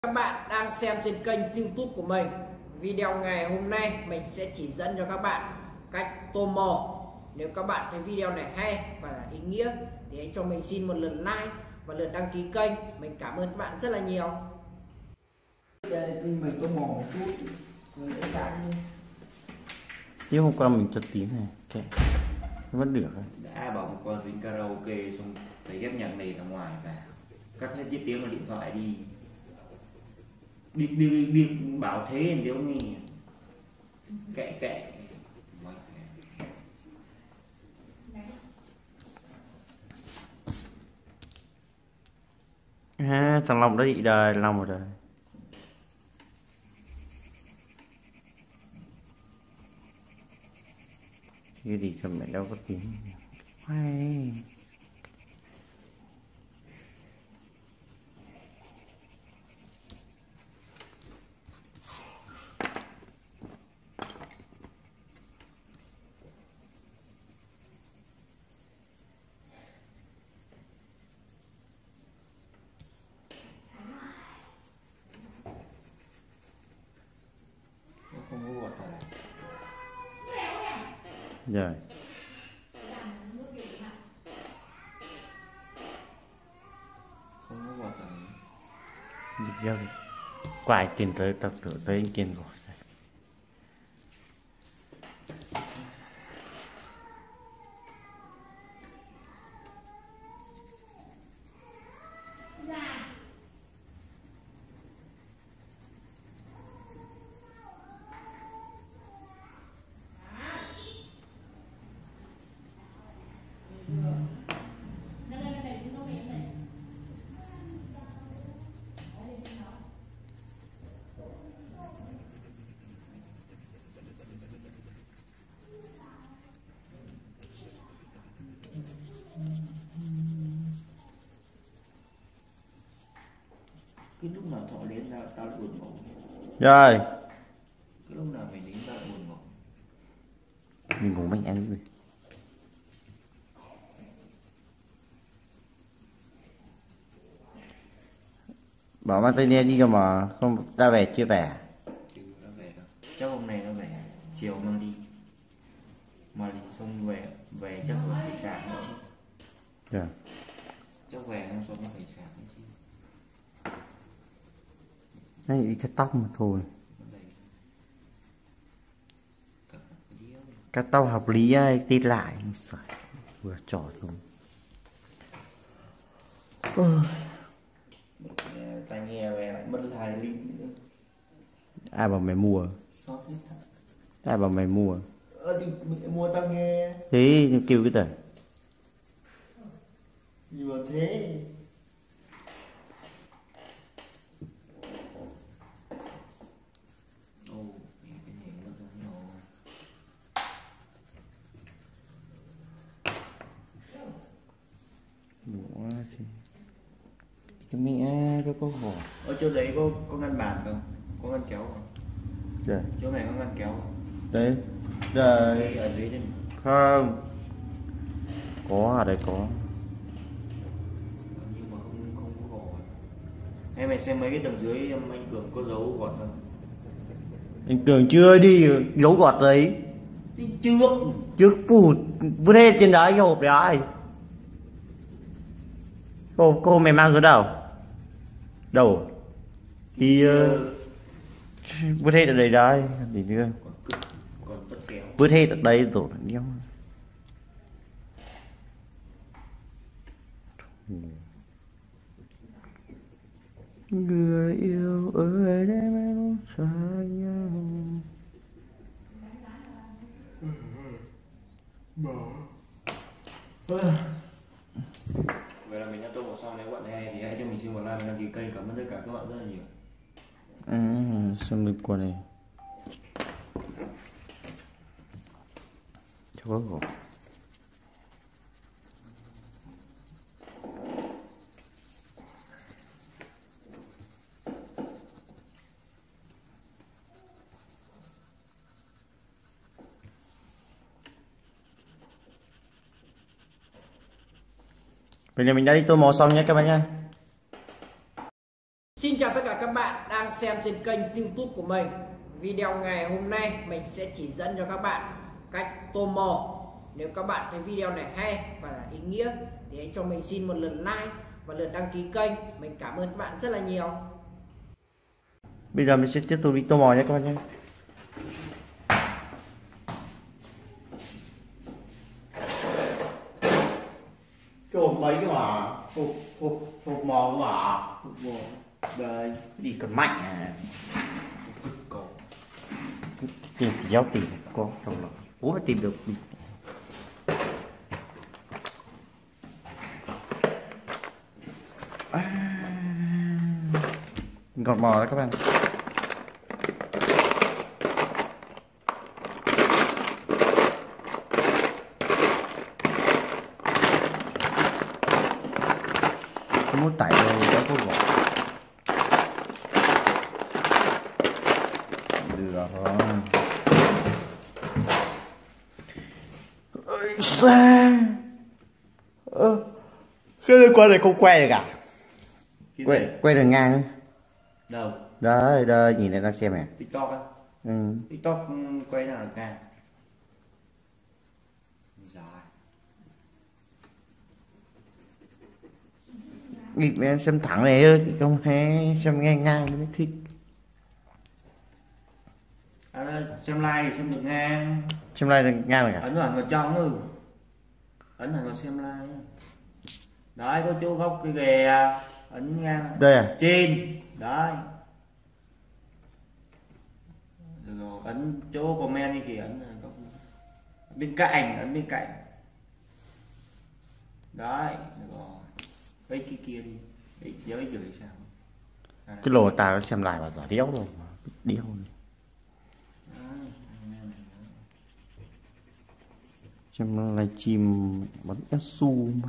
Các bạn đang xem trên kênh YouTube của mình. Video ngày hôm nay mình sẽ chỉ dẫn cho các bạn cách tô màu. Nếu các bạn thấy video này hay và ý nghĩa thì hãy cho mình xin một lượt like và lượt đăng ký kênh. Mình cảm ơn các bạn rất là nhiều. Mình tô màu một chút chứ hôm qua mình cho tiếng này kệ vẫn được. Đã bảo một con dính karaoke xong thấy ghép nhạc này ra ngoài và cắt hết chiếc tiếng của điện thoại đi đi bảo thế nếu nghe kệ Thằng Long đã bị đời Long rồi đời. Chứ đi cho mẹ đâu có tiếng hay. không có bọt rồi. Rồi Không có bọt rồi. được chưa? Quài tiền tới tập tử tới anh kiên rồi. Cái lúc nào thọ đến tao lại buồn ngủ. Rồi Cái lúc nào mày đến tao lại buồn ngủ. mình ngủ mạnh ăn rồi. Bảo mang tay nghe đi cơ mà không ta về chưa về. Chứ nó về đâu. Chắc hôm nay nó về chiều mang đi xong về chắc là phải sạc nữa chứ. Dạ. Chắc về không xong nó phải sạc nữa chứ. Đấy đi cắt tóc mà thôi. Cắt tóc hợp lý ấy, tin lại vừa trỏ luôn. Tai nghe về lại mất 2 ly nữa. Ai bảo mày mua? Xót hết thật. Ai bảo mày mua? Đi mình mua tai nghe. Thế nhưng kêu cái gì? Gì mà thế? Đủ chứ. Cái mẹ nó có vỏ. Ở chỗ đấy có ngăn bàn không? Có ngăn kéo không? Dạ. Chỗ này có ngăn kéo không? Đấy. Rồi. Đây ở dưới đây. Không. Có ở đây có. Nhưng mà không có gò. Em mày xem mấy cái tầng dưới anh Cường có dấu gọt không? Anh Cường chưa đi dấu gọt đấy. Trước phụt vứt hết trên đấy cái hộp đấy. Cô mày mang xuống đâu? Đâu? Thì vứt hết ở đây đấy. Gì nữa? Còn tất kéo. Vứt hết ở đây rồi đéo. Người yêu ơi đem em xa nhau. Vậy là mình đã tô một xong, nếu bạn thấy hay thì hãy cho mình xin một like và đăng ký kênh. Cảm ơn tất cả các bạn rất là nhiều. Xem được qua này. Cho có gỗ. Vậy là mình đã đi tô màu xong nhé các bạn nhé. Xin chào tất cả các bạn. bạn đang xem trên kênh YouTube của mình. Video ngày hôm nay mình sẽ chỉ dẫn cho các bạn cách tô mò. Nếu các bạn thấy video này hay và ý nghĩa thì hãy cho mình xin một lượt like và lượt đăng ký kênh. Mình cảm ơn các bạn rất là nhiều. Bây giờ mình sẽ tiếp tục đi tô mò nhé các bạn nhé. Trộm mấy cái mà hộp mò mà đây đi còn mạnh à. Tìm giáo tìm có đâu là bố phải tìm được. Còn mò đó các bạn. Không muốn tải đâu đó có vỏ. Được rồi. Ơi xa. Cái liên quan này không quay được à? Quay được ngang. Đâu? Đây, đây, nhìn này đang xem nè. TikTok á? Ừ. TikTok quay nào được ca? Nghịch em xem thẳng này ơi, không hay xem ngang ngang mới thích. Xem like thì xem được ngang. Xem like được ngang rồi cả. Ấn hẳn vào trong rồi. Ấn hẳn vào xem like. Đấy, có chỗ góc cái ghề ấn ngang. Đây à? Trên. Đấy. Được rồi, ấn chỗ comment đi kìa, ấn góc bên cạnh, ấn bên cạnh. Đấy, được rồi. Cái kia đi. Cái giới gửi sao? Cái lồ tao xem lại vào giờ đéo rồi mà đéo. Xem livestream bắn su mà.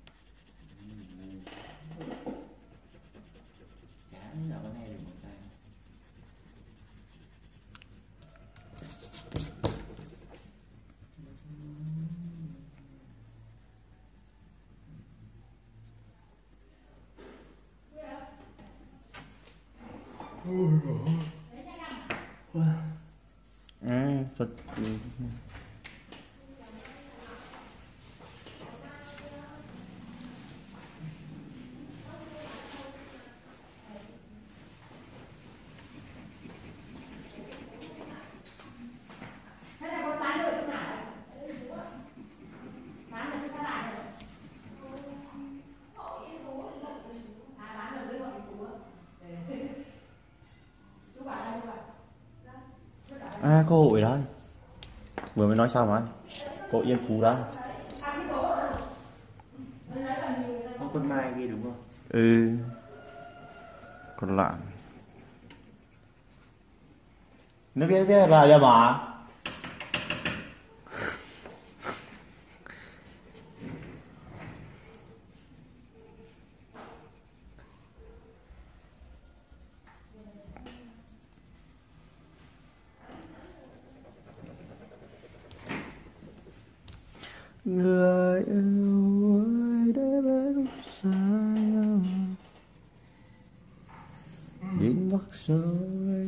Thật. À, có hội đó. Vừa mới nói xong rồi. Có Yên Phú đó. Có con Mai ghi đúng không? Ừ. Còn lạ. Nó biết là đâu mà. Người yêu ơi để bên xa nhau đến bắc rồi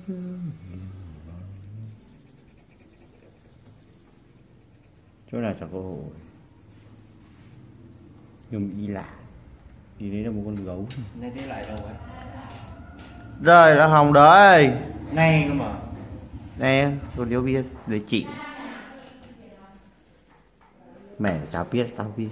chỗ nào chẳng có hội nhưng đi lạ thì đấy là một con gấu Này đi lại đâu ấy? rồi là Hồng đấy Này cơ mà. nè con điếu biết để chị mẹ tao biết tao biết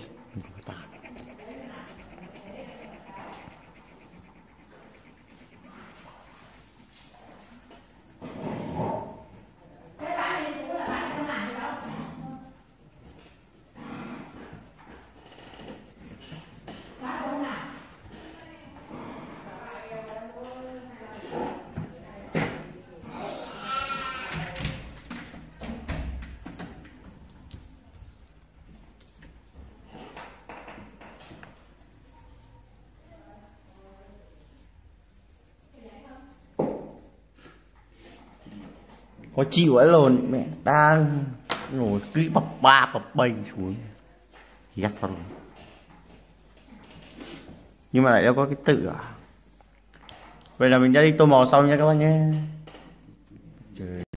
khó chịu ấy lồn mẹ đang ngồi cứ bập bênh xuống ghét vào luôn nhưng mà lại đâu có cái tự à Vậy là mình đã đi tô mò xong nha các bác nhé. Trời.